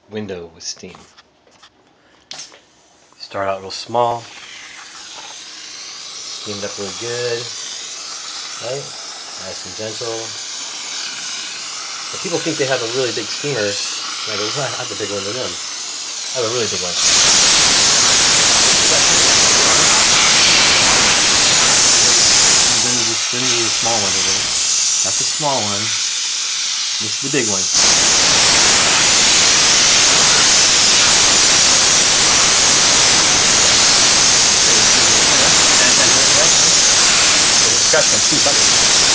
window with steam. Start out real small, steamed up really good, right? Nice and gentle. But people think they have a really big steamer, and I go, well, I have a bigger one than them. I have a really big one. Then there's a small one over there. That's the small one. This is the big one. Got some soup.